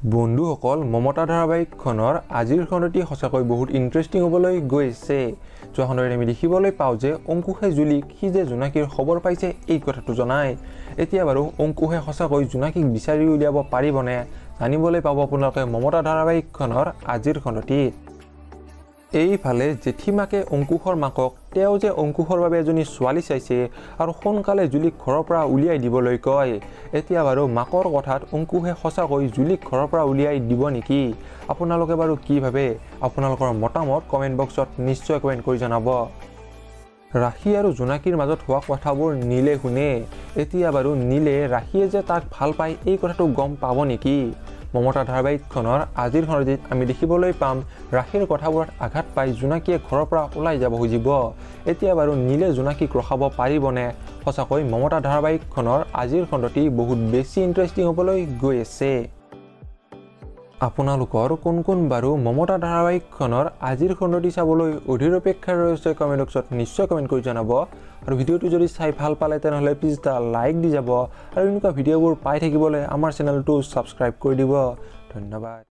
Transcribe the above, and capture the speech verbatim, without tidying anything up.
বন্ধুসকল মমতা ধাৰাবাহিকখনৰ আজিৰ খণ্ডটি সঁচাকৈ বহুত ইণ্টাৰেষ্টিং হ'বলৈ গৈছে। যোৱা খণ্ডত আমি দেখিবলৈ পাওঁ যে অংকুশে জুলিক সি যে জোনাকীৰ খবৰ পাইছে এই কথাটো জনায়। এতিয়া বাৰু অংকুশে সঁচাকৈ জোনাকীক বিচাৰি উলিয়াব পাৰিবনে জানিবলৈ পাব আপোনালোকে মমতা ধাৰাবাহিকখনৰ আজিৰ খণ্ডটিত। এইফালে জেঠীমাকে অংকুশৰ মাকক তেওঁ যে অংকুশৰ বাবে এজনী ছোৱালী চাইছে আৰু সোনকালে জুলিক ঘৰৰ পৰা উলিয়াই দিবলৈ কয়। এতিয়া বাৰু মাকৰ কথাত অংকুশে সঁচাকৈ জুলিক ঘৰৰ পৰা উলিয়াই দিব নেকি? আপোনালোকে বাৰু কি ভাবে? আপোনালোকৰ মতামত কমেণ্ট বক্সত নিশ্চয় কমেণ্ট কৰি জনাব। ৰাখি আৰু জোনাকীৰ মাজত হোৱা কথাবোৰ নীলে শুনে। এতিয়া বাৰু নীলে ৰাখিয়ে যে তাক ভাল পায় এই কথাটো গম পাব নেকি? মমতা ধাৰাবাহিকখনৰ আজিৰ খণ্ডটিত আমি দেখিবলৈ পাম ৰাখিৰ কথাবোৰত আঘাত পাই জোনাকীয়ে ঘৰৰ পৰা ওলাই যাব খুজিব। এতিয়া বাৰু নীলে জোনাকীক ৰখাব পাৰিবনে? সঁচাকৈ মমতা ধাৰাবাহিকখনৰ আজিৰ খণ্ডটি বহুত বেছি ইণ্টাৰেষ্টিং হ'বলৈ গৈ আছে। আপোনালোকৰ কোন কোন বাৰু মমতা ধাৰাবাহিকখনৰ আজিৰ খণ্ডটি চাবলৈ অধীৰ অপেক্ষাৰে ৰৈছে কমেণ্ট বক্সত নিশ্চয় কমেণ্ট কৰি জনাব। আৰু ভিডিঅ'টো যদি চাই ভাল পালে তেনেহ'লে প্লিজ এটা লাইক দি যাব আৰু এনেকুৱা ভিডিঅ'বোৰ পাই থাকিবলৈ আমাৰ চেনেলটো ছাবস্ক্ৰাইব কৰি দিব। ধন্যবাদ।